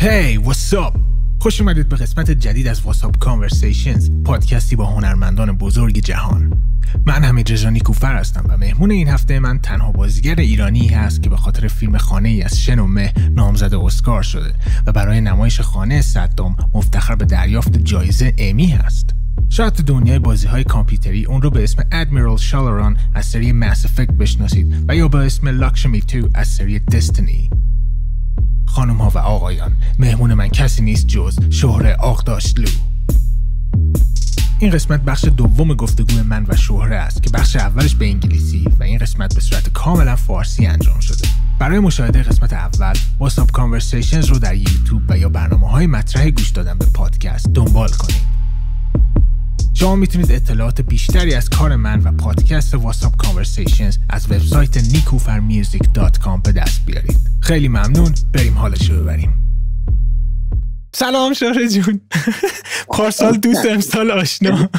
Hey, what's up? خوش اومدید به قسمت جدید از WhatsApp Conversations، پادکستی با هنرمندان بزرگ جهان. من حمید رضا نیکوفر هستم و مهمون این هفته من تنها بازیگر ایرانی هست که به خاطر فیلم خانه‌ای از شن و مه نامزد اسکار شده و برای نمایش خانه صدام مفتخر به دریافت جایزه امی هست. شاید تو دنیای بازی‌های کامپیوتری اون رو به اسم ادمیرال شالاران از سری ماس افکت بشناسید و یا به اسم لاکشمی 2 از سری دستینی. خانم ها و آقایان، مهمون من کسی نیست جز شهره آقداشتلو. این قسمت بخش دوم گفتگوی من و شهره است که بخش اولش به انگلیسی و این قسمت به صورت کاملا فارسی انجام شده. برای مشاهده قسمت اول WhatsApp Conversations رو در یوتیوب و یا برنامه‌های مطرح گوش دادن به پادکست دنبال کنید. شما میتونید اطلاعات بیشتری از کار من و پادکست WhatsApp Conversations از وبسایت nikufarmusic.com به دست بیارید. خیلی ممنون، بریم حالش رو ببریم. سلام شهره جون. پارسال دوست امسال آشنا.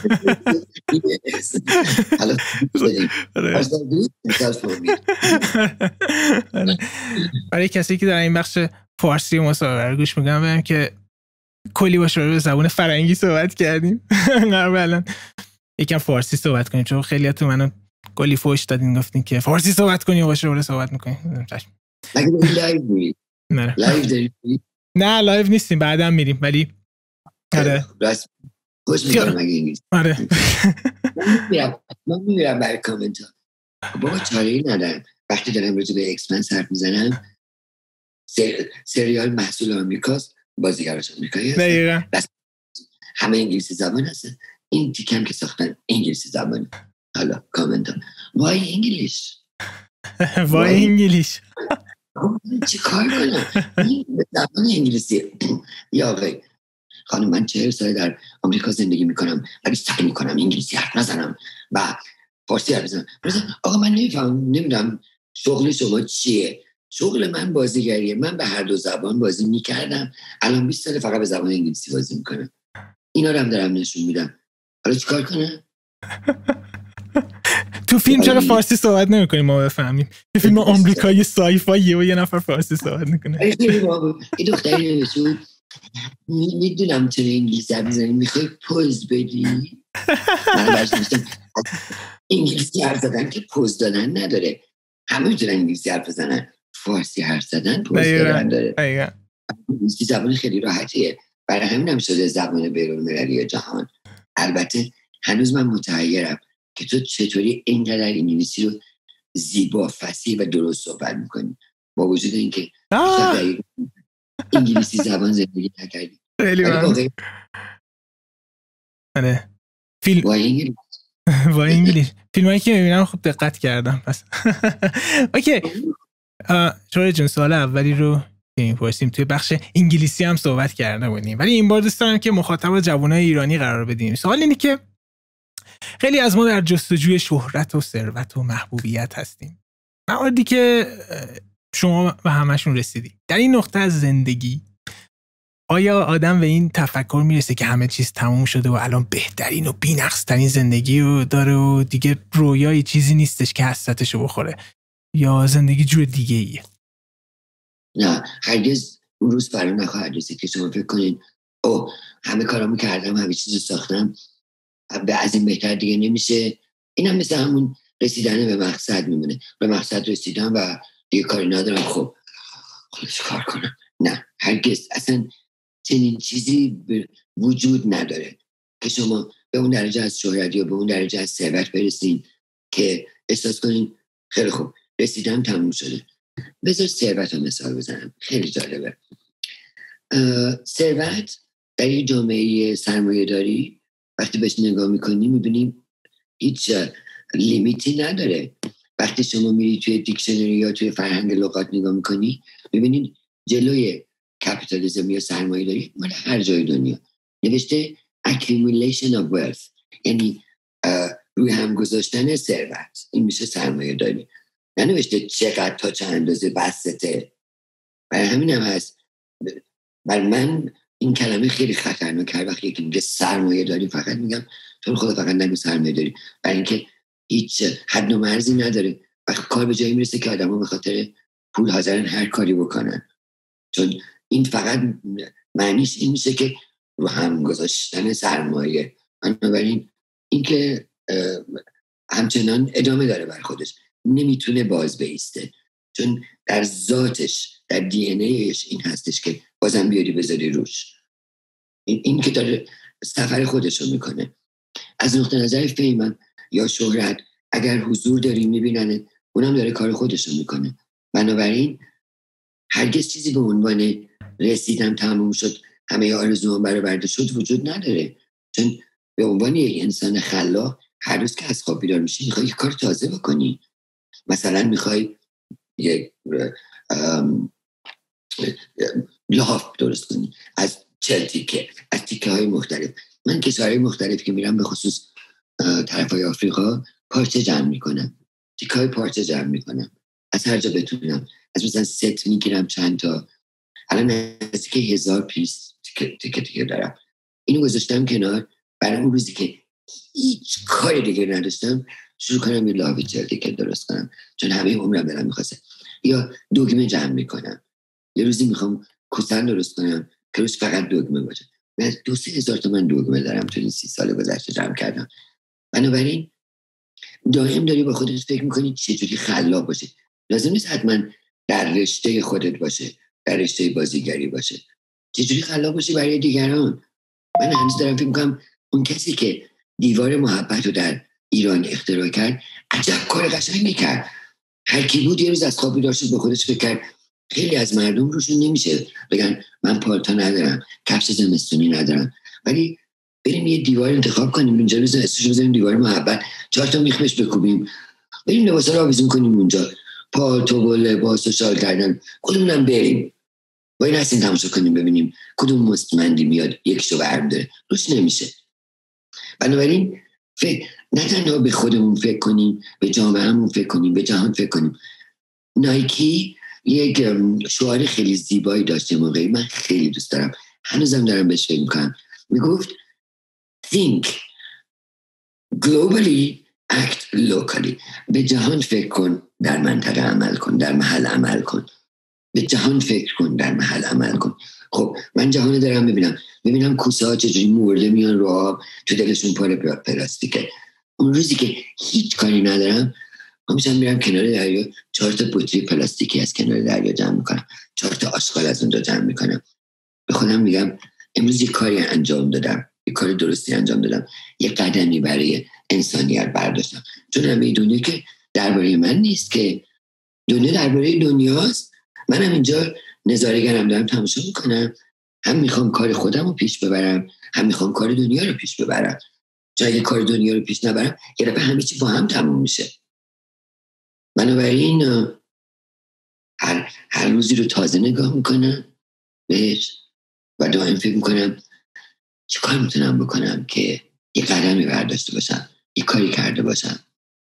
برای کسی که در این بخش فارسی مصاحبه رو گوش میکنم بگم که کلی با شما به زبان فرنگی صحبت کردیم. قرار الان یکم فارسی صحبت کنیم چون خیلی تو منو کلی فوش دادین گفتین که فارسی صحبت کنیم و با شما صحبت میکنیم. مگه لایو میری؟ لایو داری؟ نه لایو نیستیم، بعدم میریم ولی آره خوش میگم مگه انگلیسی. آره من میرم برای کامنت ها. بابا چاره‌ای ندارم وقتی دارم راجع به ایکس من حرف میزنم. سریال محصول آمریکاست، بازیگراش آمریکایی هستن، بس همه انگلیسی زبان هستن. این تیکم که ساختن انگلیسی زبان. حالا کامنت ها وای انگلیش وای انگلیش چی کار کنم این زبان انگلیسی. یا آقای خانم من 40 سال در آمریکا زندگی میکنم ولی سعی میکنم انگلیسی حرف نزنم و فارسی حرف بزنم. آقا من نمیدونم شغل شما چیه. شغل من بازیگریه. من به هر دو زبان بازی میکردم، الان 20 سال فقط به زبان انگلیسی بازی میکنم. اینا رو هم دارم نشون میدم. حالا چی کار کنم؟ تو فیلم چرا فارسی صحبت نمی‌کنیم ما بفهمیم؟ تو فیلم آمریکایی سایفای و یه نفر فارسی صحبت میکنه. این دختری نمی‌شود میدونم چرا انگلیسی حرف میزنی، میخوای پوز بدی؟ من برشتم انگلیسی حرف زدن که پوز دادن نداره. همه میتونن انگلیسی حرف بزنن، فارسی حرف زدن پوز دادن داره. انگلیسی زبان خیلی راحتیه، برای همین هم شده زبان بین‌المللی جهان. البته هنوز من متحیرم که تو چطوری اینقدر انگلیسی رو زیبا، فصیح و درست صحبت میکنی با وجود اینکه انگلیسی زبان زندگی نکردی. خیلی ممنون. آره فیلم وای انگلیش فیلمایی که میبینم خب دقت کردم پس. اوکی شوره جون، سوال اولی رو میپرسیم. توی بخش انگلیسی هم صحبت کرده بودیم ولی این بار دوست دارم که مخاطب جوانای ایرانی قرار بدیم. سوال اینه که خیلی از ما در جستجوی شهرت و ثروت و محبوبیت هستیم، مواردی که شما و همشون رسیدی. در این نقطه از زندگی آیا آدم به این تفکر میرسه که همه چیز تموم شده و الان بهترین و بی‌نقص‌ترین زندگی رو داره و دیگه رویای چیزی نیستش که حسرتشو بخوره، یا زندگی جور دیگه ایه؟ نه هرگز اون روز فرا نخواهد رسید که شما فکر کنین اوه همه کارامو کردم، همه چیزو ساختم، از این بهتر دیگه نمیشه. این هم مثل همون رسیدن به مقصد میمونه. به مقصد رسیدم و دیگه کاری ندارم، خب چه کار کنم؟ نه هرگز، اصلا چنین چیزی وجود نداره که شما به اون درجه از شهرت یا به اون درجه از ثروت برسین که احساس کنین خیلی خوب رسیدم تموم شده. بذار ثروت رو مثال بزنم، خیلی جالبه. ثروت در یه جامعه سرمایه داری وقتی بهش نگاه میکنی میبینیم هیچ لیمیتی نداره. وقتی شما میری توی دیکشنری یا توی فرهنگ لغات نگاه میکنی میبینید جلوی کپیتالیسم یا سرمایه داری مال هر جای دنیا نوشته accumulation of wealth، یعنی روی هم گذاشتن ثروت. این میشه سرمایه داری، ننوشته چقدر تا چند اندازه بسته. برای همین هم هست برای من این کلمه خیلی خطرناکه. هر وقتی که میگه سرمایه داری فقط میگم چون خدا فقط نگو سرمایه داری، برای اینکه هیچ حد و مرزی نداره. وقتی کار به جایی میرسه که آدم‌ها به خاطر پول حاضرن هر کاری بکنن، چون این فقط معنیش این میشه که رو هم گذاشتن سرمایه. بنابراین این که همچنان ادامه داره بر خودش، نمیتونه باز بیسته، چون در ذاتش، در دی ان ایش این هستش که بازم بیاری بذاری روش. این که داره سفر خودش رو میکنه. از نقطه نظر فیمم یا شهرت، اگر حضور داری میبینن، اونم داره کار خودش رو میکنه. بنابراین هرگز چیزی به عنوان رسیدم تموم شد همه آرزوام برآورده شد وجود نداره، چون به عنوان یک انسان خلاق هر روز که از خواب بیدار میشی میخوای یک کار تازه بکنی. مثلا میخوای یک لحاف درست کنی از 40 تیکه، از تیکه های مختلف. من کشورهای مختلف که میرم، به خصوص طرفای آفریقا، پارچه جمع میکنم، تیکه های پارچه جمع میکنم از هر جا بتونم. از مثلا ست میگیرم چند تا، الان نزدیک 1000 پیس تیکه دارم. اینو گذاشتم کنار برای اون روزی که هیچ کاری دیگه نداشتم شروع کنم یه لحاف 40 تیکه درست کنم، چون همه عمرم دلم میخواسته. یا دگمه جمع میکنم، یه روزی میخوام کوسن درست کنم که روش فقط دگمه باشه. من 2-3 هزار تومان دگمه دارم تو این 30 سال گذشته جمع کردم. بنابراین دائم داری با خودت فکر میکنی چجوری خلاق باشی. لازم نیست حتما در رشته خودت باشه، در رشته بازیگری باشه. چجوری خلاق باشی برای دیگران. من هنوز دارم فکر میکنم اون کسی که دیوار محبت رو در ایران اختراع کرد عجب کار قشنگی کرد. هر کی بود یه روز از خواب بیدار شد به خودش فکر کرد خیلی از مردم روشون نمیشه بگن من پالتا ندارم، کفش زمستونی ندارم، ولی بریم یه دیوار انتخاب کنیم اونجا، روز اسمش بزنیم دیوار محبت، 4 تا میخ بهش بکوبیم، بریم لباسا رو آویزون کنیم اونجا، پالتو و لباس و شال کردن، کدومونم بریم با این هستیم تماشا کنیم ببینیم کدوم مستمندی میاد یکشو برمی‌داره. روش نمیشه. بنابراین نه تنها به خودمون فکر کنیم، به جامعهمون فکر کنیم، به جهان فکر کنیم. نایکی یک شعار خیلی زیبایی داشت موقعی، من خیلی دوست دارم، هنوزم دارم بهش فکر میکنم. میگفت think globally act locally. به جهان فکر کن، در منطقه عمل کن، در محل عمل کن. به جهان فکر کن، در محل عمل کن. خب من جهان دارم میبینم کوسه ها چجوری مرده میان رو آب، تو دلشون پر پلاستیکه. اون روزی که هیچ کاری ندارم همیشه میرم کنار دریا، 4 تا بطری پلاستیکی از کنار دریا جمع میکنم، 4 تا آشغال از اونجا جمع میکنم. به خودم میگم امروز یه کاری انجام دادم، یه کار درستی انجام دادم، یه قدمی برای انسانیت برداشتم. چون همه دنیا که درباره من نیست، که دنیا درباره دنیاست. منم اینجا نظاره‌گرم دارم تماشا میکنم، هم میخوام کار خودم رو پیش ببرم، هم میخوام کار دنیا رو پیش ببرم. چون اگه کار دنیا رو پیش نبرم یه دفعه همه چی با هم تموم میشه. بنابراین هر روزی رو تازه نگاه میکنم بهش و دائم فکر میکنم چه کار میتونم بکنم که یه قدمی برداشته باشم، یه کاری کرده باشم،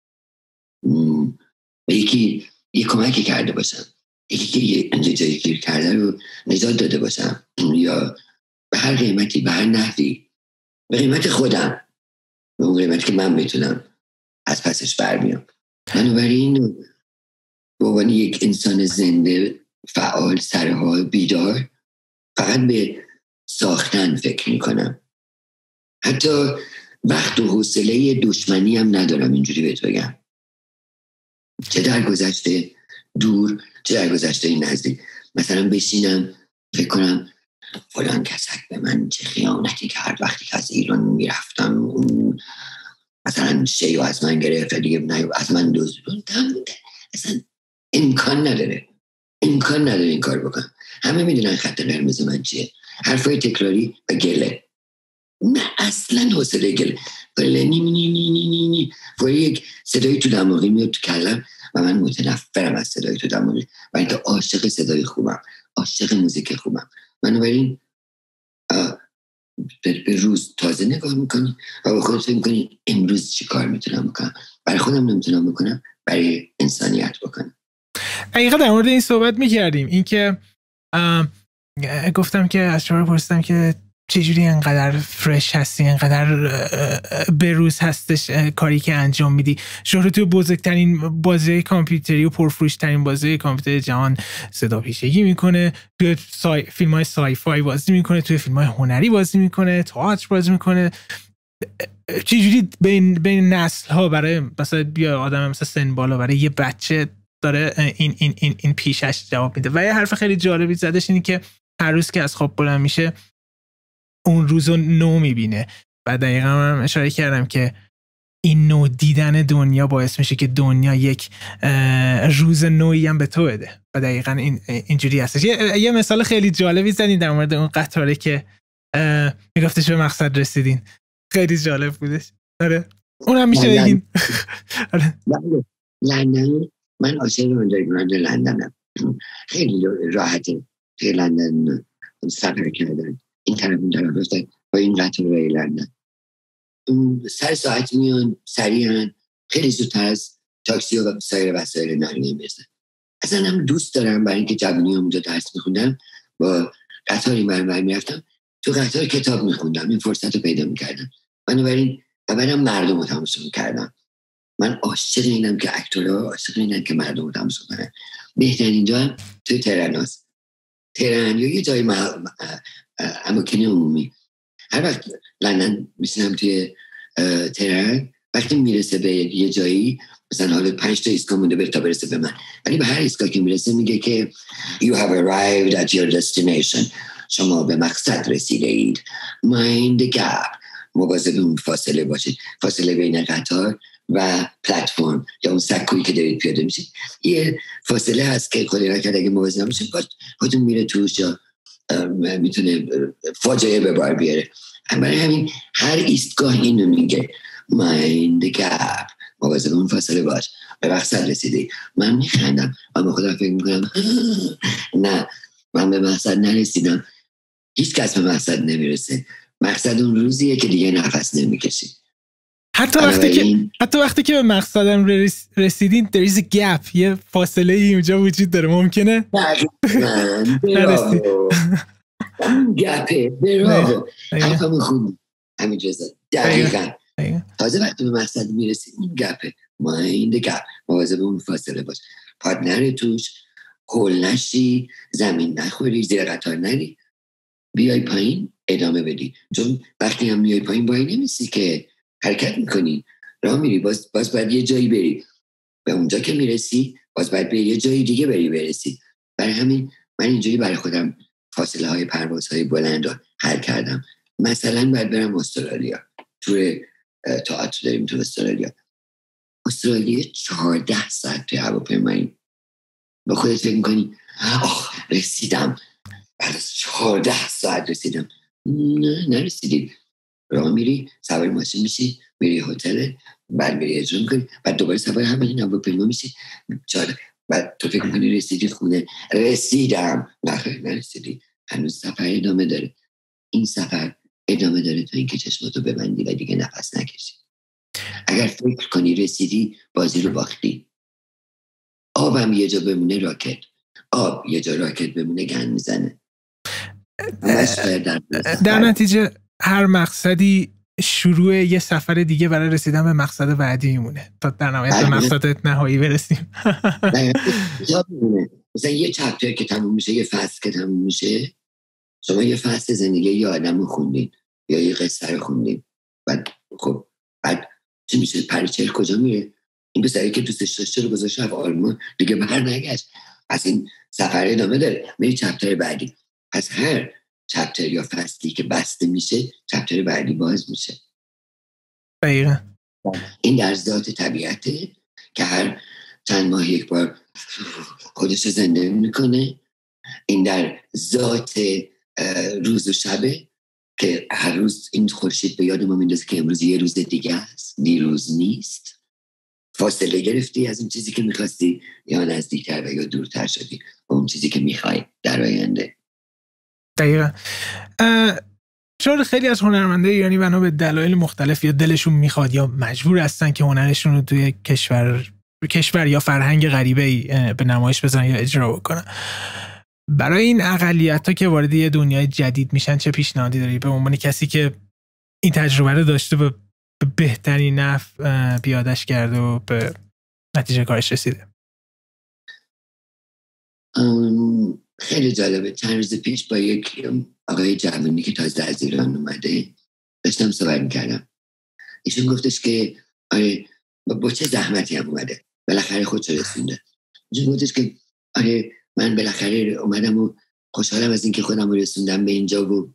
به یکی یه کمکی کرده باشم، یکی که یه جایی گیر کرده رو نجات داده باشم، یا به هر قیمتی، به هر نحوی، به قیمت خودم، به اون قیمتی که من میتونم از پسش برمیام. بنابراین به عنوان یک انسان زنده، فعال، سرحال، بیدار، فقط به ساختن فکر میکنم. حتی وقت و حوصله دشمنی هم ندارم، اینجوری بهت بگم، چه در گذشته دور چه در گذشته نزدیک. مثلا بشینم فکر کنم فلان کسک به من چه خیانتی کرد وقتی که از ایران میرفتم، اون مثلا شیو از من گرفت، دیگه از من دزدید. اصلا امکان نداره این کار بکنم. همه میدونن خط قرمز من چیه، حرفای تکراری و گله. نه اصلا حوصله گله نی یک صدای تو دماغی میاد تو کلم و من متنفرم از صدای تو دماغی و اینکه عاشق صدای خوبم، عاشق موزیک خوبم. بنابراین به روز تازه نگاه میکنی و با خودت فکر میکنی امروز چی کار میتونم بکنم. برای خودم نمیتونم بکنم، برای انسانیت بکنم. دقیقا در مورد این صحبت میکردیم، این که گفتم که از شما پرسیدم که چجوری انقدر فرش هستی، انقدر بروز هستش کاری که انجام میدی. شهره توی بزرگترین بازی کامپیوتری و پرفروشترین بازی کامپیوتری جهان صدا پیشگی میکنه، توی فیلم های سای فای بازی میکنه، توی فیلم های هنری بازی میکنه، تئاتر بازی میکنه. چجوری بین نسل ها برای مثلا بیا آدم مثلا سن بالا برای یه بچه داره این پیشش جواب میده. و یه حرف خیلی جالبی زدش اینی که هر روز که از خواب بلند میشه اون روزو نو میبینه. و دقیقا من اشاره کردم که این نو دیدن دنیا باعث میشه که دنیا یک روز نویی هم به تو بده. و دقیقا اینجوری هستش. یه مثال خیلی جالبی زدین در مورد اون قطاره که میگفتش به مقصد رسیدین، خیلی جالب بودش. آره اونم میشه بگین. لندن، من عاشق اندرگراند لندنم، خیلی راحته توی لندن سفر کردن، این طرف اون طرف رفتن با این قطار لندن. سر ساعت میان، سریعن، خیلی زودتر از تاکسی و سایر وسایل نقلیه میرسن. اصلا هم دوست دارم برای اینکه جوانی اونجا درس میخوندم با قطاری مرمر میرفتم تو قطار کتاب میخوندم، این فرصت رو پیدا میکردم. بنابراین برم مردم رو تماشا میکردم. من عاشق اینم که اکتورها عاشق اینم که مردم رو تماشا کنن. بهترین جا هم توی تهران هست. تهران یا یه جای اماکن عمومی. هر وقت لندن میشینم توی تهران، وقتی میرسه به یه جایی مثلا حالا 5 تا ایستگاه مونده تا برسه به من، ولی به هر ایستگاه که میرسه میگه که you have arrived at your destination، شما به مقصد رسیده اید، mind the gap، مواظب اون فاصله باشید، فاصله بین قطار و پلتفرم یا اون سکویی که دارید پیاده میشید یه فاصله هست که خودی نکرد اگه مواظب نباشید خودتون میره توش یا میتونه فاجعه به بار بیاره. برای همین هر ایستگاه اینو میگه mind the gap، مواظب اون فاصله باش، به مقصد رسیدی. من میخندم اما خودم فکر میکنم نه، من به مقصد نرسیدم. هیچ کس به مقصد نمیرسه. مقصد اون روزیه که دیگه نفس نمیکشی. حتی وقتی که به مقصدم رسیدین there is a gap، یه فاصله ای اونجا وجود داره، ممکنه نرسید. گپه براو حرفمون خوندی همین جزا دقیقا. تازه وقتی به مقصد میرسی این گپه، mind the gap، مواظب اون فاصله باش، پارتنر توش، هول نشی، زمین نخوری، زیر قطار نری، بیای پایین ادامه بدی. چون وقتی هم میای پایین وای نمیسی که حرکت میکنی، راه میری، باز باید یه جایی بری، به اونجا که میرسی باز باید به یه جایی دیگه برسی. برای همین من اینجوری برای خودم فاصله های پروازهای بلند رو حل کردم. مثلا باید برم استرالیا، تور تئاتر داریم تو استرالیا 14 ساعت توی هواپیمایی. با خودت فکر میکنی رسیدم، بعد از 14 ساعت رسیدم. نه نرسیدی. راه میری، سوار ماشین میشی، میری هتل، بعد میری اجرا میکنی، بعد دوباره سوار همین هواپیما میشی، بعد تو فکر میکنی رسیدی خونه. رسیدم. نرسیدی، هنوز سفر ادامه داره. این سفر ادامه داره تا اینکه چشماتو ببندی و دیگه نفس نکشی. اگر فکر کنی رسیدی، بازی رو باختی. آبم یه جا بمونه راکت، آب یه جا راکت بمونه گند میزنه. در نتیجه هر مقصدی شروع یه سفر دیگه برای رسیدن به مقصد بعدی میمونه تا در نهایت به مقصد نهایی برسیم. مثلا یه چپتر که تموم میشه، یه فصل که تموم میشه، شما یه فصل زندگی یه آدم رو خوندین یا یه قصه رو خوندین، بعد چی میشه؟ پریچل کجا میره؟ این پسری که دوستش داشته رو گذاشته رفت آلمان، دیگه بر نگشت. پس این سفر ادامه داره، میری چپتر بعدی. پس هر چپتر یا فصلی که بسته میشه، چپتر بعدی باز میشه. دقیقا. این در ذات طبیعته که هر چند ماه یک بار خودش رو زنده میکنه. این در ذات روز و شبه که هر روز این خورشید به یاد ما میندازه که امروز یه روز دیگه است، دیروز نیست. فاصله گرفتی از اون چیزی که میخواستی یا نزدیکتر و یا دورتر شدی با اون چیزی که میخوای در آینده. دقیقا. چون خیلی از هنرمندای ایرانی بنا به دلایل مختلف یا دلشون میخواد یا مجبور هستن که هنرشون رو توی کشور یا فرهنگ غریبه‌ای به نمایش بذارن یا اجرا بکنن. برای این اقلیت‌ها که وارد یه دنیای جدید میشن چه پیشنهادی داری به عنوان کسی که این تجربه رو داشته و به بهترین نحو پیاده‌اش کرده و به نتیجه کارش رسیده؟ خیلی جالبه. چند روز پیش با یک آقای جوانی که تازه از ایران اومده داشتم صحبت می‌کردم. ایشون گفتش که آره با چه زحمتی هم اومده، بالاخره خودش رسونده. ایشون گفتش که آره من بالاخره اومدم و خوشحالم از اینکه خودم رو رسوندم به اینجا. و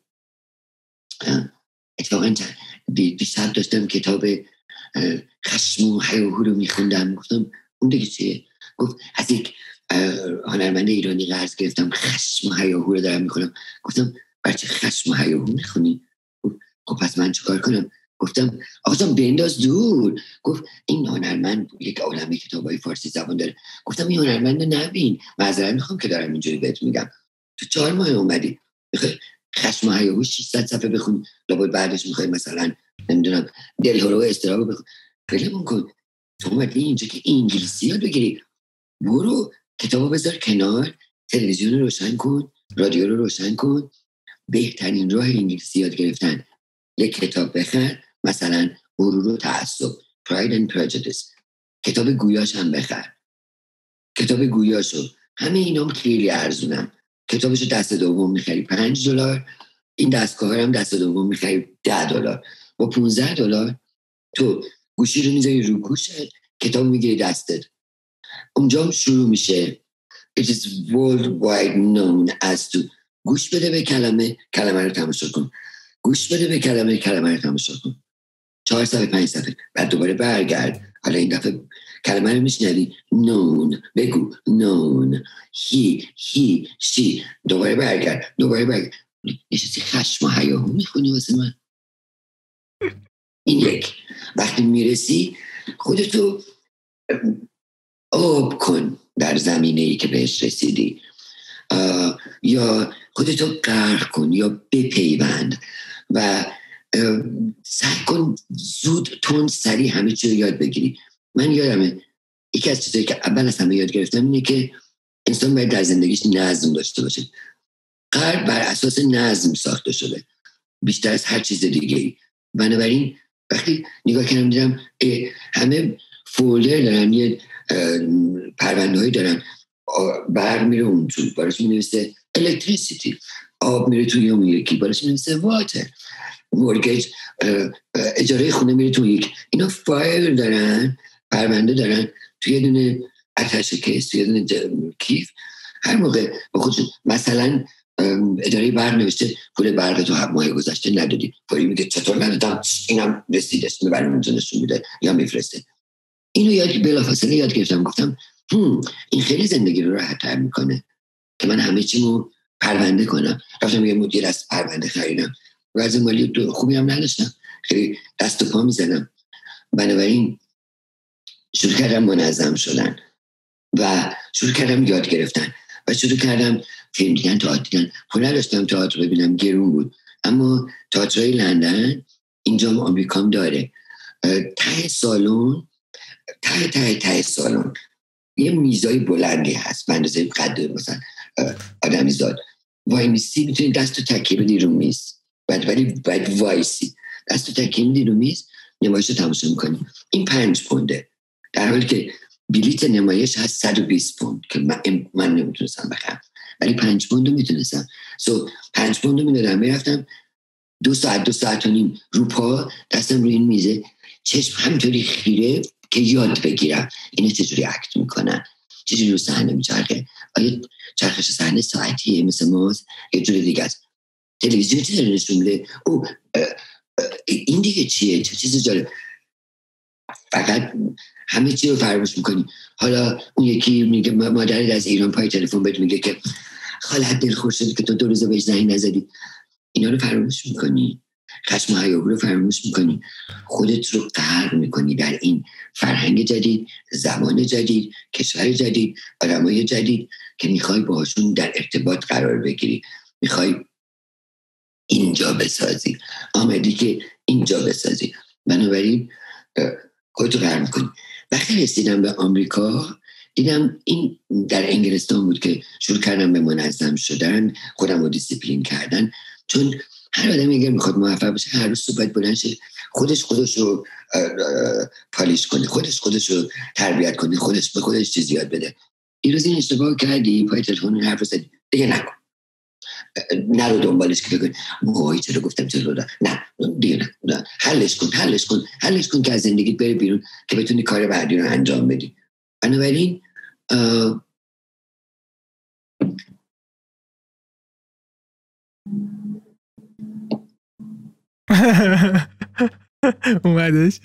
اتفاقا دیشب داشتم کتاب خشم و هیاهو رو میخوندم. گفتم اون دیگه چیه؟ گفت از یک هنرمند ایرانی قرض گرفتم خشم و هیاهو رو دارم میخونم. گفتم برچه خشم و هیاهو میخونی؟ خب پس من چیکار کنم؟ گفتم آقا جان بنداز دور. گفت این هنرمند یک عالمه کتابای فارسی زبان داره. گفتم این هنرمند نبین، معذرت میخوام که دارم اینجوری بهت میگم. تو 4 ماه اومدی خشم و هیاهو 600 صفحه بخونی، لابد بعدش میخوای مثلا نمیدونم دلهره و اضطراب بخون. ولمون کن. تو اومدی اینجا که انگلیسی یاد بگیری، برو کتابو بذار کنار، تلویزیون رو روشن کن، رادیو رو روشن کن. بهترین راه انگلیسی یاد گرفتن یک کتاب بخر، مثلا غرور و تعصب، Pride and Prejudice. کتاب گویاش هم بخر. کتاب گویاشو همه اینام خیلی ارزونم. کتابشو دست دوم میخری $5، این دستگاه هم دست دوم میخری $10. با $15 تو گوشی رو میذاری رو گوشت، کتاب میگیری دستت. اونجا شروع میشه It is worldwide known as to گوش بده به کلمه رو تماشا کن. گوش بده به کلمه رو تماشا کن. 4 صفحه 5 صفحه بعد دوباره برگرد. حالا این دفعه کلمه رو میشنوی known بگو known he she دوباره برگرد. نشستی خشم و هیاهو میخونی واسه من. این یک. وقتی میرسی خودتو آب کن در زمینه‌ای که بهش رسیدی، یا خودتو غرق کن یا بپیوند و سعی کن زود تند سریع همه چی رو یاد بگیری. من یادمه یکی از چیزایی که اول از همه یاد گرفتم اینه که انسان باید در زندگیش نظم داشته باشه. غرب بر اساس نظم ساخته شده بیشتر از هر چیز دیگه‌ای. بنابراین وقتی نگاه کردم دیدم همه فولدر دارن، یه پرونده‌هایی دارن، برق میره اون تو بالاش می‌نویسه الکتریسیتی، آب میره توی اون یکی بالاش می‌نویسه واتر، مورگیج اجاره خونه میره توی یک. اینا فایل دارن، پرونده دارن توی یه دونه اتش کیس، توی یه دونه کیف. هر موقع با خودشون مثلا اداره برق نوشته پول برق تو 7 ماه گذشته ندادی، پولی میگه چطور ندادم، اینم رسیدش میبره اونجا نشون میده یا میفرسته. اینو بلافاصله یاد گرفتم. گفتم این خیلی زندگی رو راحت‌تر میکنه که من همه چیمو پرونده کنم. رفتم یه مدیر از پرونده خریدم. وضع مالی خوبی هم نداشتم، خیلی دست و پا میزدم. بنابراین شروع کردم منظم شدن و شروع کردم یاد گرفتن و شروع کردم فیلم دیدن، تئاتر دیدن. پول نداشتم تئاتر ببینم، گرون بود، اما تئاترای لندن اینجا آمریکام داره. ته سالن یه میزای بلندی هست به اندازه قد مثلا آدمی زاد. وای میسی میتونی دستو تکیه بدی رو میز، بعد وایسی دستو تکیه میدی رو میز، نمایش رو تماشا میکنی. این 5 پونده، در حالی که بلیت نمایش هست 120 پوند که من نمیتونستم بخرم، ولی 5 پوند رو میتونستم. 5 پوند رو میدادم، میرفتم 2 ساعت و نیم رو پا دستم روی این میزه، چشم همینطوری خیره که یاد بگیرم اینو چجوری اکت میکنن، چجوری رو صحنه میچرخه، آیا چرخش صحنه ساعتیه مثل ماست یه جور دیگه است، تلویزیون چی داره نشون میده، این دیگه چیه، چه چیز جالب. فقط همه چی رو فراموش میکنی. حالا اون یکی میگه مادرت از ایران پای تلفن بهت میگه که خالت دلخور شد که تو 2 روز بهش زنگ نزدی. اینا رو فراموش میکنی، خشم و هیاهو رو فراموش میکنی، خودت رو غرق میکنی در این فرهنگ جدید، زبان جدید، کشور جدید، آدمای جدید که میخوای باهاشون در ارتباط قرار بگیری، میخوای اینجا بسازی، آمدی که اینجا بسازی. بنابراین خودت رو غرق میکنی. وقتی رسیدم به آمریکا دیدم این در انگلستان بود که شروع کردم به منظم شدن، خودم رو دیسیپلین کردن. چون هر آدم اگر میخواد موفق بشه هر روز صبح بلند شه، خودش رو پالیش کنه، خودش رو تربیت کنه، خودش به خودش چیز یاد بده. این روز این اشتباه کردی، پای تلفن حرف رو زدی، دیگه نکن، نرو دنبالش که بگن وای چرا گفتم چرا دادم، نه دیگه نه، حلش کن که از زندگیت بره بیرون که بتونی کار بعدی رو انجام بدی. بنابراین اومدش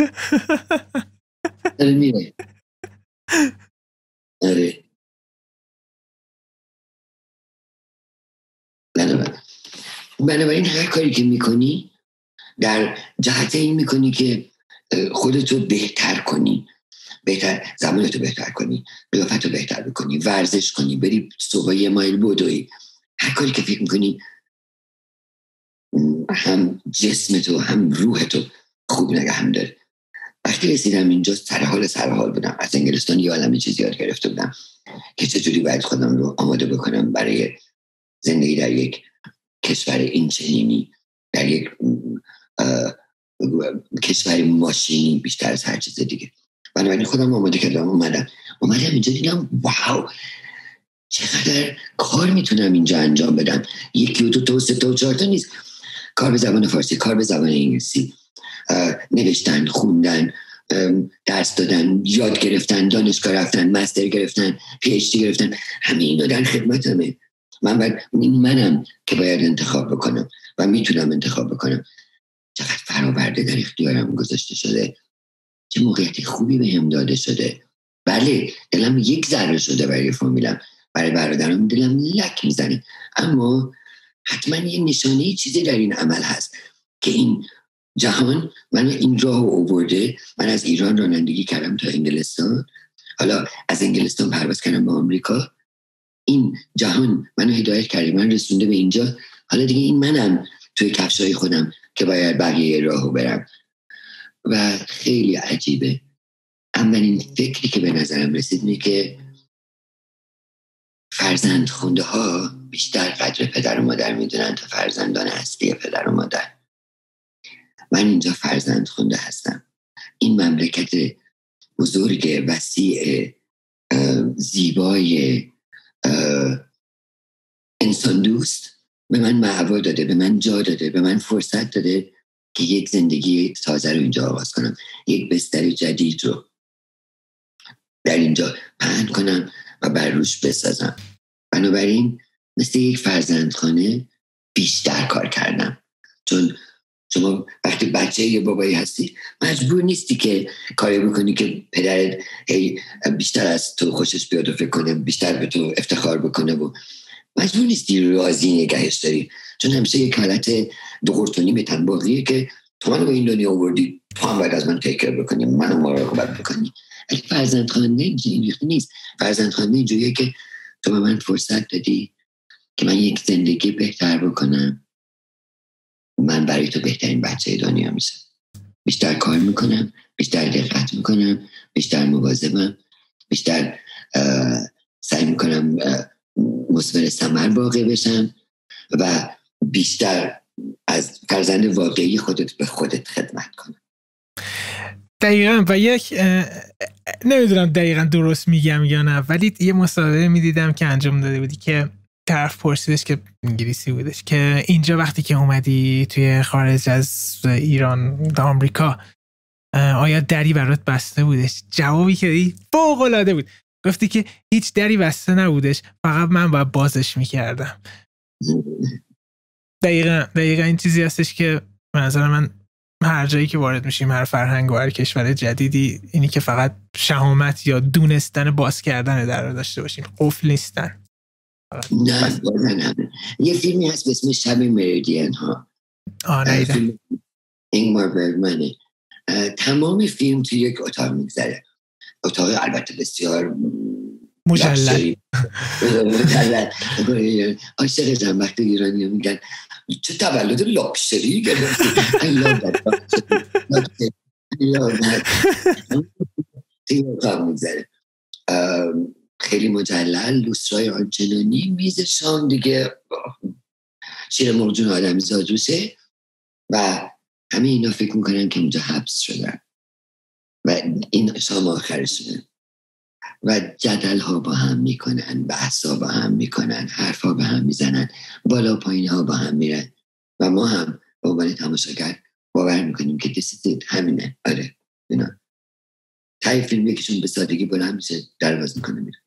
میره. آره بنابراین هر کاری که میکنی در جهت این میکنی که خودتو بهتر کنی، بهتر زمانتو بهتر کنی، قیافتو بهتر بکنی، ورزش کنی، بری صبح 1 مایل بدوی. هر کاری که فکر میکنی هم جسمتو هم روحتو خوب نگه داره. وقتی رسیدم اینجا سر حال بودم. از انگلستان یه عالمه چیز یاد گرفته بودم که چجوری باید خودم رو آماده بکنم برای زندگی در یک کشور اینچنینی، در یک کشور ماشینی بیشتر از هر چیز دیگه. بنابراین خودم آماده کردم، اومدم اینجا دیدم واو چقدر کار میتونم اینجا انجام بدم. 1 و 2 تا و 3 تا و 4 تا نیست. کار به زبان فارسی، کار به زبان انگلیسی، نوشتن، خوندن، درس دادن، یاد گرفتن، دانشگاه رفتن، مستر گرفتن، پی اچ دی گرفتن، همه اینا در خدمتمه. منم که باید انتخاب بکنم و میتونم انتخاب بکنم. چقدر فراورده در اختیارم گذاشته شده، چه موقعیت خوبی بهم داده شده. بله دلم 1 ذره شده برای فامیلم، برای برادرم دلم لک میزنه، اما حتما یه نشانه چیزی در این عمل هست که این جهان منو این راه آورده. من از ایران رانندگی کردم تا انگلستان، حالا از انگلستان پرواز کردم به آمریکا. این جهان منو هدایت کرده، من رسونده به اینجا. حالا دیگه این منم توی کفشای خودم که باید بقیه راهو برم. و خیلی عجیبه. اولین فکری که به نظرم رسید اینه که فرزند خونده ها بیشتر قدر پدر و مادر میدونن تا فرزندان اصلی پدر و مادر. من اینجا فرزند خونده هستم. این مملکت بزرگ، وسیع، زیبای، انسان دوست به من مأوا داده، به من جا داده، به من فرصت داده که یک زندگی تازه رو اینجا آغاز کنم، یک بستر جدید رو در اینجا پهن کنم و بر روش بسازم. بنابراین مثل یک فرزندخانه بیشتر کار کردم. چون شما وقتی بچه یه بابایی هستی مجبور نیستی که کاری بکنی که پدرت بیشتر از تو خوشش بیاد و فکر کنه بیشتر به تو افتخار بکنه و مجبور نیستی راضی نگهش داری. چون همیشه یک حالت دو قرتونی به تنباقیه که تو منو به این دنیا آوردی، تو هم باید از من تکر بکنی، منو مراقبت بکنی. ولی فرزندخانه اینجوری نیست. فرزندخانه اینجوریه که تو به من فرصت دادی که من یک زندگی بهتر بکنم، من برای تو بهترین بچه دنیا میشم. بیشتر کار میکنم، بیشتر دقت میکنم، بیشتر مواظبم، بیشتر سعی میکنم مثمر ثمر واقع بشم و بیشتر از فرزند واقعی خودت به خودت خدمت کنم. دقیقاً. و یک نمیدونم دقیقاً درست میگم یا نه، ولی یه مصاحبه میدیدم که انجام داده بودی که طرف پرسیدش که انگلیسی بودش که اینجا وقتی که اومدی توی خارج از ایران تا آمریکا آیا دری برات بسته بودش؟ جوابی که دی فوق‌العاده بود. گفتی که هیچ دری بسته نبودش، فقط من باید بازش میکردم. دقیقاً این چیزی هستش که به نظر من هر جایی که وارد میشیم، هر فرهنگ و هر کشور جدیدی، اینی که فقط شهامت یا دونستن باز کردن در رو داشته باشیم، قفل نیستن. نه یه فیلمی هست به اسم شب مریدین ها، فیلم اینگمار برگمنه. تمام فیلم توی یک اتاق میگذره، اتاق البته بسیار مجلل. عاشق وقتی ایرانی ها میگن چه تولد لاکشری گرفتی، توی اتاق میگذره. خیلی مجلل، لوسترای آنچنانی، میز شام دیگه شیر مرغ جون آدمی زاد روشه و همه اینا فکر میکنن که اونجا حبس شدن و این شام آخرشونه و جدل ها با هم میکنن، بحث ها با هم میکنن، حرف ها با هم میزنن، بالا پایین ها با هم میرن و ما هم به عنوان تماشاگر باور میکنیم که دیسیزید همینه. آره اینا تایی فیلم یکیشون به سادگی بلند میشه درواز میکنه میره.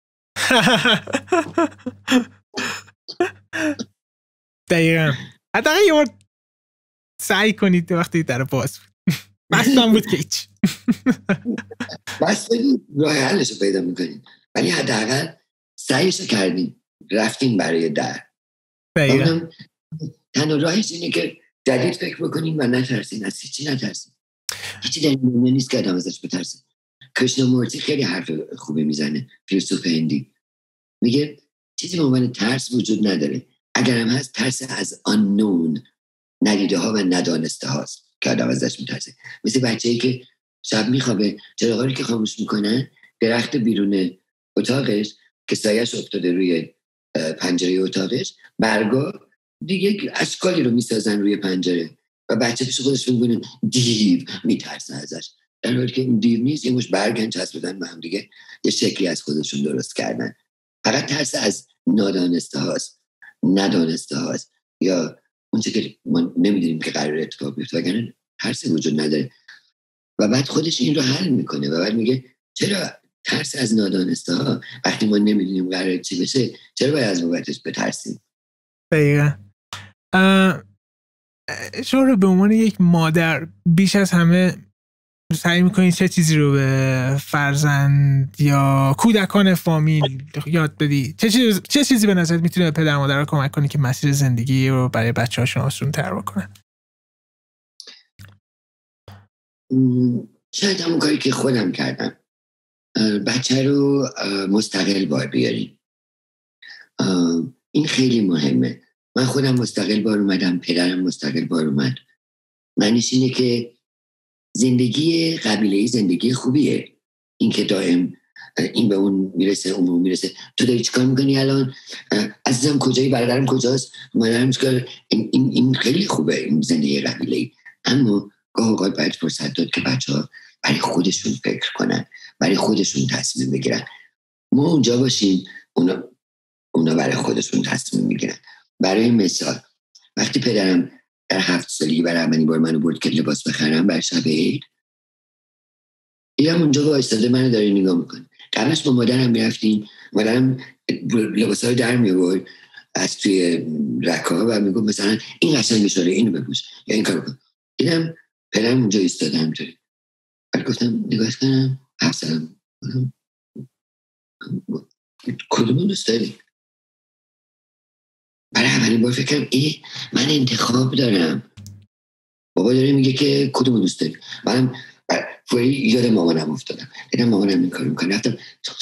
دقیقا حتی یه بار سعی کنید وقتی در باز بستم بود که ایچ بسته بود راه حلشو پیدا میکنید ولی حداقل سعیشو کردیم رفتیم برای در. تنها راهش اینه که جدید فکر بکنیم و نترسیم، از هیچی نترسیم. هیچی در این دنیا نیست که آدم ازش بترسه. کریشنامورتی خیلی حرف خوبی میزنه، فیلسوف هندی، میگه چیزی به عنوان ترس وجود نداره، اگر هم هست ترس از unknown، ندیده ها و ندانسته هاست که آدم ازش میترسه. مثل بچه‌ای که شب میخوابه چراغا رو که خاموش میکنن، درخت بیرون اتاقش که سایه‌اش افتاده روی پنجره اتاقش، برگا دیگه اشکالی رو میسازن روی پنجره و بچه پیش خودش میگه دیو، میترسه ازش، در حالی که این دیو نیست، یه مش برگن چسبیدن به هم دیگه یه شکلی از خودشون درست کردن. فقط ترس از نادانسته هاست، ندانسته هاست یا اون چه که ما نمیدونیم که قرار اتفاق بیفته، وگرنه ترسی وجود نداره. و بعد خودش این رو حل میکنه و بعد میگه چرا ترس از نادانسته ها، وقتی ما نمیدونیم قرار چی بشه چرا باید از بابتش بترسیم؟ دقیقا. شما رو به عنوان یک مادر بیش از همه سعی میکنید چه چیزی رو به فرزند یا کودکان فامیل یاد بدی؟ چه چیزی به نظرت میتونه به پدر مادر رو کمک کنی که مسیر زندگی رو برای بچه هاشون آسون تر بکنن؟ شاید همون کاری که خودم کردم، بچه رو مستقل بار بیاریم. این خیلی مهمه. من خودم مستقل بار اومدم، پدرم مستقل بار اومد. معنیش اینه که زندگی قبیله‌ای زندگی خوبیه، این که دائم این به اون میرسه اون به اون میرسه. تو داری چیکار میکنی الان؟ عزیزم کجایی؟ برادرم کجاست؟ مادرم چیکار؟ این خیلی خوبه این زندگی قبیله‌ای. اما گاه اوقات باید فرصت داد که بچه‌ها برای خودشون فکر کنن، برای خودشون تصمیم بگیرن. ما اونجا باشیم، اونا برای خودشون تصمیم میگیرن. برای مثال وقتی پدرم در 7 سالگی برای اولین بار منو برد که لباس بخرم برای شب عید، دیدم اونجا وایساده منو داره نگاه میکنه. قبلش با مادرم میرفتیم، مادرم لباسا رو در میورد از توی رکا و میگفت مثلا این قشنگ شده اینو بپوش یا این کارو کن. دیدم پدرم اونجا ایستاده همینطوری. بعد گفتم نگاهش کنم، 7 سالم، کدومو دوست داری؟ برای اولین بار فکر کردم من انتخاب دارم. بابا داره میگه که کدومو دوست داری؟ منم فوری یاد مامانم افتادم. دیدم مامانم این کارو میکنه، رفتم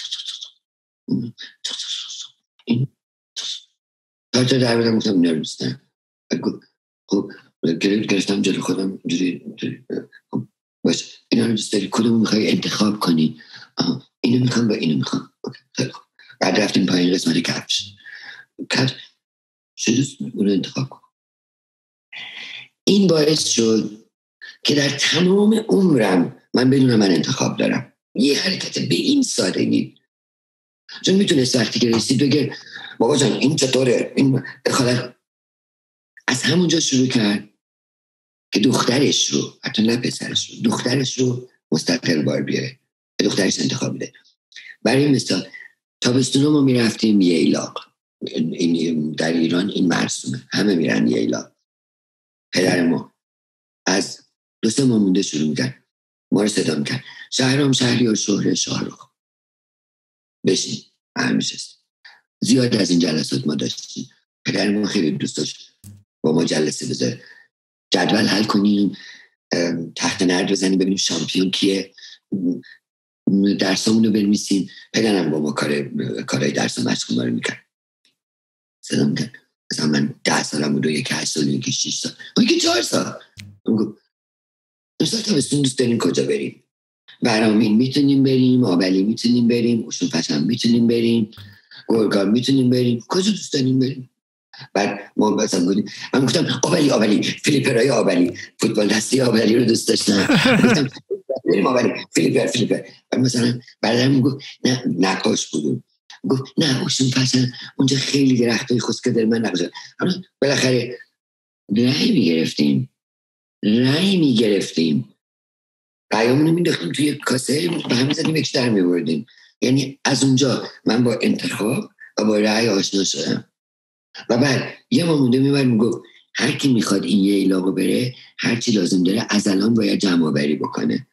تا در بدم گفتم اینا رو دوست دارم. خب گرفتم جلو خودم خب باشه اینا رو دوست داری، کدومو میخوای انتخاب کنی؟ اینو میخوام با اینو میخوام. بعد رفتیم پایین قسمت کفش چه اونو انتخاب کن. این باعث شد که در تمام عمرم من بدونم من انتخاب دارم. یه حرکت به این سادگی، چون میتونست وقتی که رسید بگه بابا جان این چطوره، این دخالت. از همونجا شروع کرد که دخترش رو، حتی نه پسرش رو، دخترش رو مستقل بار بیاره، به دخترش انتخاب بده. برای مثال تابستون ما میرفتیم ییلاق. در ایران این مرسومه، همه میرن ییلاق. پدر ما از 2-3 ماه مونده شروع میکرد ما رو صدا میکرد شهرام شهریار شهره شاهرخ بشین. همیشه زیاد از این جلسات ما داشتیم. پدر ما خیلی دوست داشت با ما جلسه بذاره، جدول حل کنیم، تخت نرد بزنیم ببینیم شامپیون کیه، درسامون رو بنویسیم. پدرم با ما کارهای درس و مشق ما رو میکرد. صدا میکرد مثلا من 10 سالم بود و یکی 8 سال و یکی 6 سال و یکی 4 سال. امسال تابستون دوست داریم کجا بریم؟ برامین میتونیم بریم، آبلی میتونیم بریم، اوشون فشن میتونیم بریم، گرگان میتونیم بریم، کجا دوست داریم بریم. بعد ما مثلا گفتیم، من گفتم آبلی فیلیپرای آبلی، فوتبال دستی آبلی رو دوست داشتم. گفتم بریم آبلی فیلیپر. بعد مثلا بعدم گفت نه نقاش بودم، گفت نه اوشون فشن اونجا خیلی درختای خشک داره، من نقاش. بالاخره رأی میگرفتیم رأیامونو مینداختیم توی کاسه، به هم می‌زدیم یکش در می‌بردیم. یعنی از اونجا من با انتخاب و با رأی آشنا شدم. و بعد یه ما مونده میگفت هر کی میخواد این یه علاقه بره، هر چی لازم داره از الان باید جمع آوری بکنه.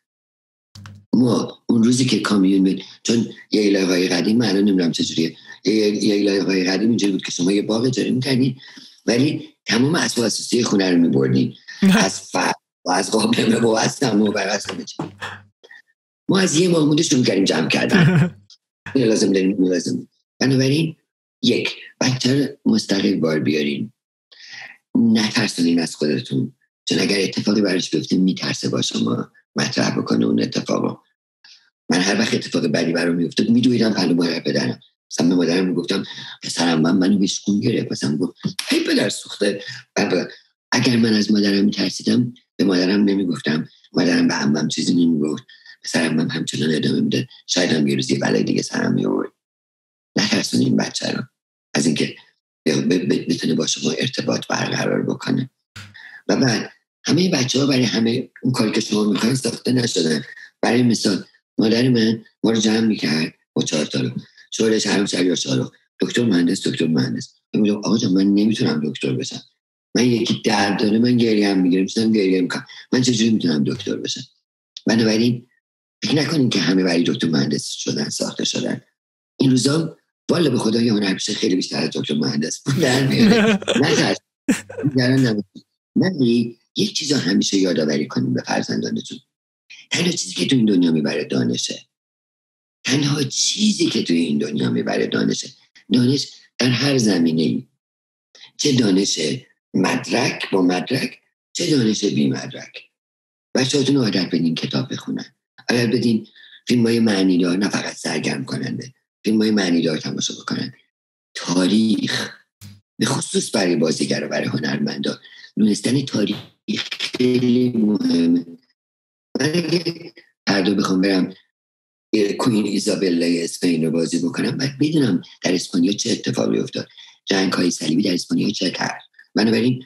ما اون روزی که کامیون چون یه علاقه قدیم، من الان نمیدونم چجوریه، یه علاقه قدیم اینجوری بود که شما یه باغ اجاره می‌کردین ولی تمام اسباب اساسی خونه رو می‌بردین، از فرش و از قابلمه و از تمام و همه چی. ما از یه ماه شروع کردیم جمع کردن. لازم داریم. بنابراین یک، بچه رو مستقل بار بیارین، نترسونین از خودتون، چون اگر اتفاقی براش بیفته میترسه با شما مطرح بکنه اون اتفاقو. من هر وقت اتفاق بدی برام میفته میدویدم پلو مادر پدرم، مثلا به مادرم میگفتم پسرم منو بشکون گرفت، مثلا گفت هی پدر سوخته. اگر من از مادرم میترسیدم به مادرم نمیگفتم، مادرم به عمم چیزی نمیگفت، پسرم همچنان ادامه میده، شاید هم یه روز یه بلای دیگه سرم میآورد. نترسونین بچه رو از اینکه بتونه با شما ارتباط برقرار بکنه. و بعد همه بچه ها برای همه اون کاری که شما میخواین ساخته نشدن. برای مثال مادر من ما رو جمع میکرد با 4 تا رو، شورش هرم شهریار دکتر مهندس. میگم آقا جان من نمیتونم دکتر بشم، من یکی درد داره من گریه هم میگیرم، چیزم گریه میکنم، من چجوری میتونم دکتر بشم؟ بنابراین فکر نکنین که همه برای دکتر مهندس شدن ساخته شدن. این روزا والا به خدا یه هنرپیشه خیلی بیشتر از دکتر مهندس در میاره. نه یک چیز رو همیشه یادآوری کنیم به فرزندانتون، تنها چیزی که تو این دنیا میبره دانشه. دانش در هر زمینه‌ای، چه دانش مدرک با مدرک، چه دانش بی مدرک. بچه‌هاتون رو عادت بدین کتاب بخونن، عادت بدین فیلم‌های معنیدار، نه فقط سرگرم کننده، فیلم‌های معنیدار تماشا بکنن. تاریخ به خصوص برای بازیگر و برای هنرمندا دونستن تاریخ خیلی مهمه. من اگه فردا بخوام برم کوین ایزابلا اسپین رو بازی بکنم، باید بدونم در اسپانیا چه اتفاقی افتاد، جنگ‌های صلیبی در اسپانیا چه کرد. بنابراین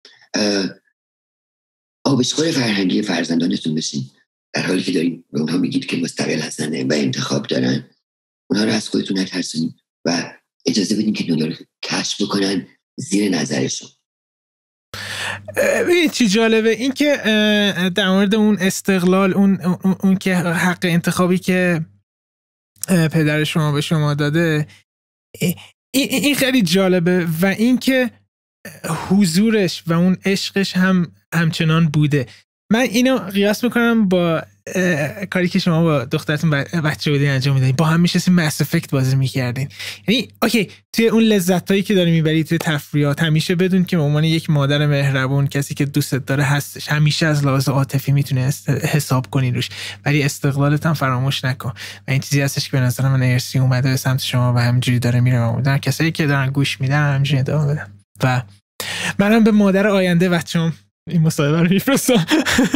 آبشخور فرهنگی فرزندانتون بشین، در حالی که دارین به اونها میگید که مستقل هستن و انتخاب دارن. اونها رو از خودتون نترسونید و اجازه بدین که دنیا رو کشف بکنن زیر نظرشون. ببینید چی جالبه، این که در مورد اون استقلال، اون که حق انتخابی که پدر شما به شما داده، این خیلی جالبه و این که حضورش و اون عشقش همچنان بوده. من اینو قیاس میکنم با کاری که شما با دخترتون بچه بودین انجام میدادین، با هم میشستین مس افکت بازی میکردین. یعنی اوکی، توی اون لذتایی که داری میبری توی تفریحات، همیشه بدون که به عنوان یک مادر مهربون، کسی که دوستت داره هستش، همیشه از لحاظ عاطفی میتونه حساب کنی روش، ولی استقلالت هم فراموش نکن. و این چیزی هستش که به نظر من ارسی اومده به سمت شما و همینجوری داره میره. در کسایی که دارن گوش میدن همینجوری ادامه بدن. و منم به مادر آینده بچه‌م این مصاحبه رو میفرستم.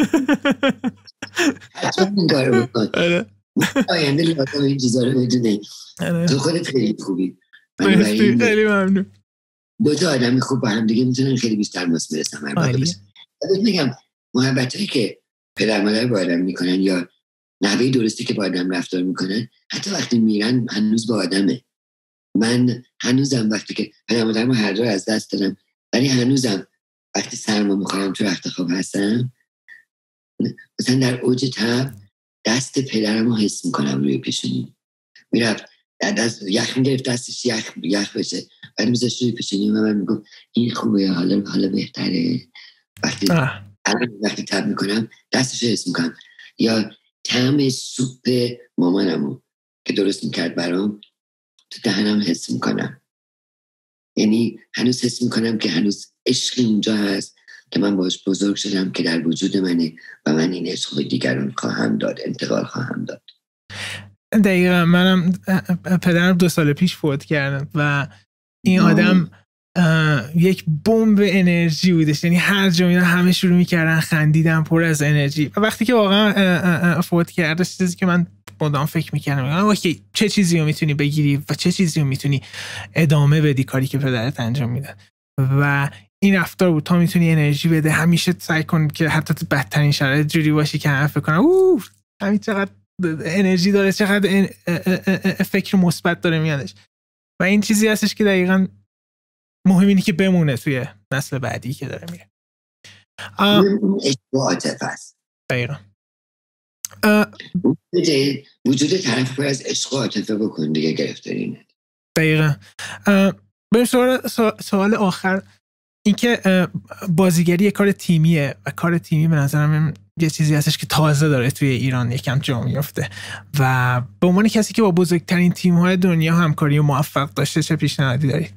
حتما این کارو بکن. آینده لازم این چیزا رو بدونه. تو خودت خیلی خوبی. خیلی ممنون. 2 تا آدم خوب با هم دیگه میتونن خیلی بیشتر مثمر ثمر بخشن. میگم محبتی که پدر مادر با آدم میکنن یا نحوه درستی که با آدم رفتار میکنن، حتی وقتی میرن هنوز با آدمه. من هنوزم وقتی که پدر مادرمو هر دو از دست دادم، ولی هنوزم وقتی سرما میخورم تو رخت خواب هستم، مثلا در اوج تب دست پدرمو حس میکنم روی پیشونی. میرفت دست یخ میگرفت، دستش یخ بشه، بعد میذاشت روی پیشونی و من میگم این خوبه، حالا بهتره. وقتی تب میکنم دستش حس میکنم. یا طعم سوپ مامانمو که درست میکرد برام تو دهنم حس میکنم. یعنی هنوز حس میکنم که هنوز عشق اونجا هست که من باش بزرگ شدم که در وجود منه و من این عشق به دیگران خواهم داد، انتقال خواهم داد. دقیقا. منم پدرم 2 سال پیش فوت کردم و این آدم یک بمب انرژی بودش، یعنی هر جا میرم همه شروع میکردن خندیدن، پر از انرژی. و وقتی که واقعا فوت کرده چیزی که من مدام فکر میکردم اوکی چه چیزی رو میتونی بگیری و چه چیزی رو میتونی ادامه بدی کاری که پدرت انجام میداد، و این رفتار بود تا میتونی انرژی بده. همیشه سعی کن که حتی تو بدترین شرایط جوری باشی که همه فکر کنن همین چقدر انرژی داره، چقدر فکر مثبت داره میادش. و این چیزی هستش که دقیقاً مهم اینه که بمونه توی نسل بعدی که داره میره. عشق و عاطفه است. دقیقاً. وجود طرف پر از عشق و عاطفه بکن دیگه گرفتاری نداره. دقیقاً. بریم سوال آخر. اینکه بازیگری یک کار تیمیه و کار تیمی به نظرم یه چیزی هستش که تازه داره توی ایران یکم جا میفته و به عنوان کسی که با بزرگترین تیم‌های دنیا همکاری و موفق داشته چه پیشنهادی دارید؟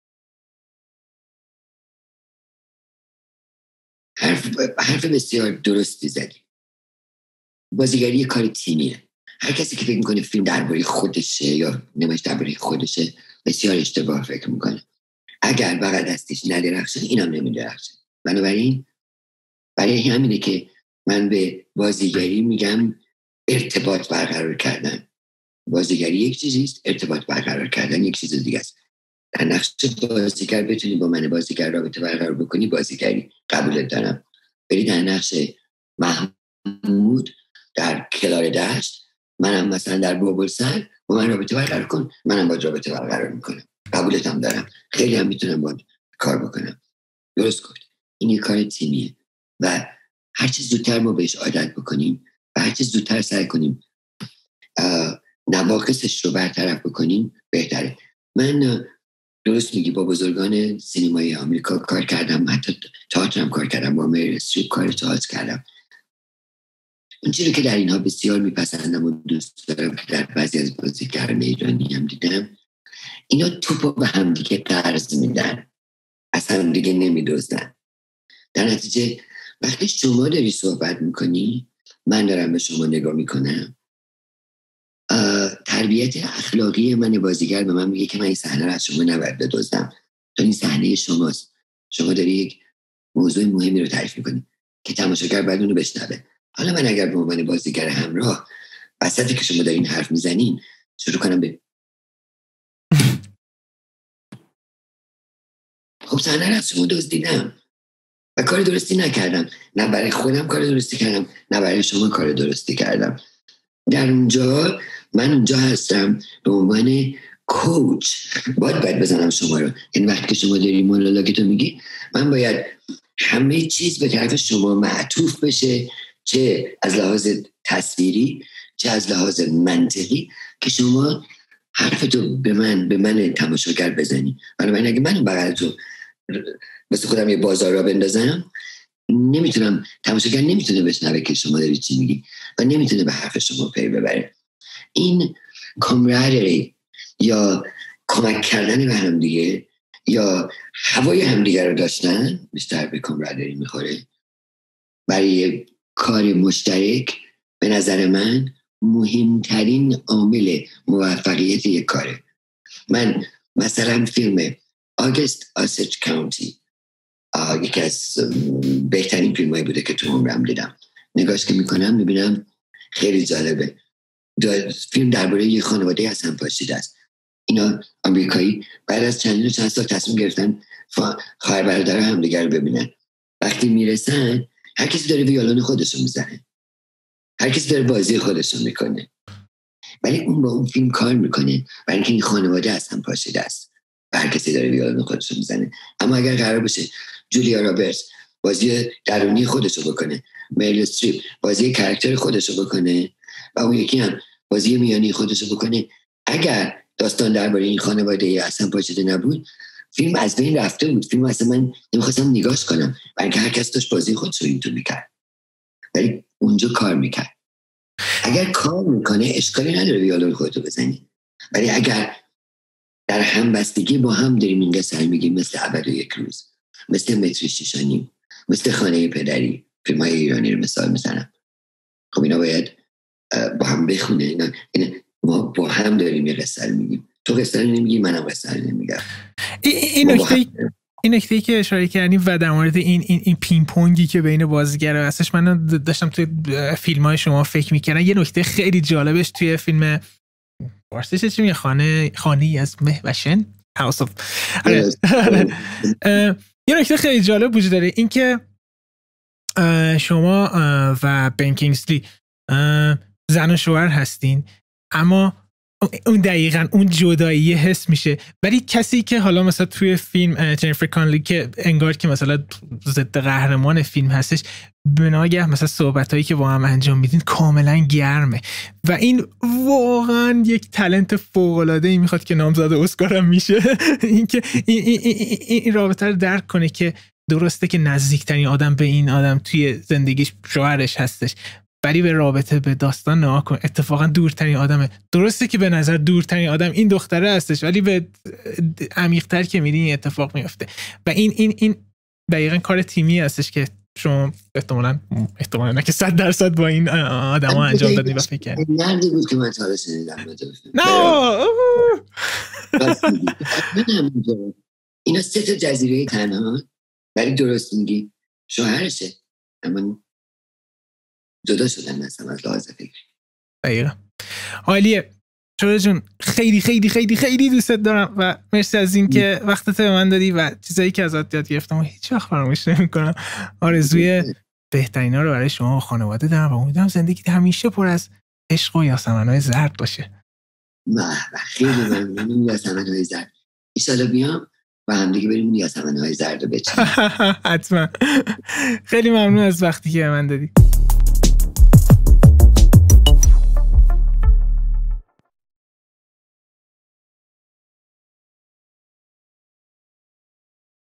حرف بسیار درستی زدی. بازیگری یک کار تیمیه. هر کسی که فکر میکنه فیلم درباره خودشه یا نمایش درباره خودشه بسیار اشتباه فکر میکنه. اگر بغل دستش ندرخشه اینم نمیدرخشه. بنابراین برای همینه که من به بازیگری میگم ارتباط برقرار کردن. بازیگری یک چیزیست، ارتباط برقرار کردن یک چیز دیگه است. در نقش بازیگر بتونی با من بازیگر رابطه برقرار بکنی، بازیگری قبولت دارم. بری در نقش محمود در کلار دشت، منم مثلا در بابلسر، با من رابطه برقرار کن، منم با رابطه برقرار میکنم، قبولتم دارم، خیلی هم میتونم با کار بکنم. درست گفت. این یک کار تیمیه و هر چیز زودتر ما بهش عادت بکنیم و هر چیز زودتر سعی کنیم نواقصش رو برطرف بکنیم بهتره. من درست میگی با بزرگان سینمای آمریکا کار کردم، حتی تئاتر هم کار کردم، با میریل استریپ کار تئاتر کردم. اون چیزی که در اینها بسیار میپسندم و دوست دارم که در بعضی از بازیگران ایرانی هم دیدم، اینا توپو به هم دیگه قرض میدن، از هم دیگه نمیدوزدن. در نتیجه وقتی شما داری صحبت میکنی، من دارم به شما نگاه میکنم، تربیت اخلاقی من بازیگر به من میگه که من این صحنه رو از شما نباید بدزدم، چون این صحنه شماست. شما داری یک موضوع مهمی رو تعریف میکنی که تماشاگر باید اون رو بشنوه. حالا من اگر به عنوان بازیگر همراه وسطی که شما دارین حرف میزنین شروع کنم به خب صحنه رو از شما دزدیدم و کار درستی نکردم، نه برای خودم کار درستی کردم نه برای شما کار درستی کردم. در اونجا من اونجا هستم به عنوان کوچ، باید بزنم شما رو. این وقت که شما داری مونولوگتو میگی، من باید همه چیز به طرف شما معطوف بشه، چه از لحاظ تصویری چه از لحاظ منطقی، که شما حرفتو به من تماشاگر بزنی. بنابراین اگه من بغل تو مثل خودم یه بازار را بندازم، نمیتونم، تماشاگر نمیتونه بشنوه که شما داری چی میگی و نمیتونه به حرف شما پی ببره. این کامرادری یا کمک کردن به هم دیگه یا هوای همدیگه رو داشتن بیشتر به کامرادری میخوره. برای کار مشترک به نظر من مهمترین عامل موفقیت یک کاره. من مثلا فیلم آگست آسج کانتی یکی از بهترین فیلمایی بوده که تو عمرم دیدم. نگاهش که میکنم میبینم خیلی جالبه. فیلم درباره یه خانواده از هم پاشیده است. اینا آمریکایی بعد از چند سال تصمیم گرفتن خواهر برادر هم دیگر رو ببینن. وقتی میرسن هر کسی داره ویولون خودشو میزنه، هر کسی داره بازی خودشو میکنه، ولی اون با اون فیلم کار میکنه برای اینکه این خانواده از هم پاشیده است و هر کسی داره ویولون خودشو میزنه. اما اگر قرار باشه جولیا رابرتس بازی درونی خودشو بکنه، میریل استریپ بازی کاراکتر خودشو بکنه و اون یکی هم بازی میانی خودشو بکنه، اگر داستان درباره این خانواده اصلا پاشیده نبود، فیلم از بین رفته بود. فیلم اصلا من نمیخواستم نگاش کنم برای اینکه هر کس داشت بازی خودشو اینطور میکرد، ولی اونجا کار میکرد. اگر کار میکنه اشکالی نداره ویولون خودتو بزنی، ولی اگر در همبستگی با هم داریم این قصه میگیم، مثل ابد و یک روز، مثل متر 6.5، مثل خانه پدری، فیلم های ایرانی رو مثال میزنم. خب اینا باید با هم بخونه. ما با هم داریم یه قصه میگیم، تو قصه نمیگی منم قصه نمیگم. این نکته‌ای که اشاره کردیم و در مورد این پینگ پونگی که بین بازیگرا هستش، من داشتم توی فیلم‌های شما فکر می‌کردم. یه نکته خیلی جالبش توی فیلم فارسیش چی میگه، خانه‌ای از مه و شن، هاوس اف، یه نکته خیلی جالب وجود داره، این که شما و بن کینگسلی زن و شوهر هستین، اما اون دقیقاً اون جدایی حس میشه. ولی کسی که حالا مثلا توی فیلم جنیفر کانلی که انگار که مثلا ضد قهرمان فیلم هستش، به ناگه مثلا صحبتایی که با هم انجام میدین کاملا گرمه و این واقعا یک تالنت فوق‌العاده‌ای میخواد که نامزد اسکار هم میشه. اینکه این رابطه رو درک کنه که درسته که نزدیکترین آدم به این آدم توی زندگیش شوهرش هستش، ولی به رابطه به داستان نگاه کن، اتفاقا دورترین آدمه. درسته که به نظر دورترین آدم این دختره هستش، ولی به عمیق‌تر که میری این اتفاق میفته و این دقیقاً کار تیمی هستش که شما احتمالاً نه که 100% با این آدما انجام دادین و فکر کردین. نردی بود که من تا حالا شنیدم. اینا 3 تا جزیره تنها، ولی درست میگی شوهرشه، اما جدا شدن مثلا از لحاظ فکری. دقیقا. عالیه شوهر جون، خیلی خیلی خیلی خیلی دوستت دارم و مرسی از این که وقتت به من دادی و چیزایی که ازت یاد گرفتم و هیچ وقت فراموش نمی‌کنم. آرزوی بهترینا رو برای شما و خانواده دارم و امیدوارم زندگیت همیشه پر از عشق و یاسمن‌های زرد باشه. خیلی ممنونم. یاسمن‌های زرد ان شاءالله بیام و هم دیگه بریم یاسمن‌های زرد رو بچینیم. حتما. خیلی ممنون از وقتی که به من دادی.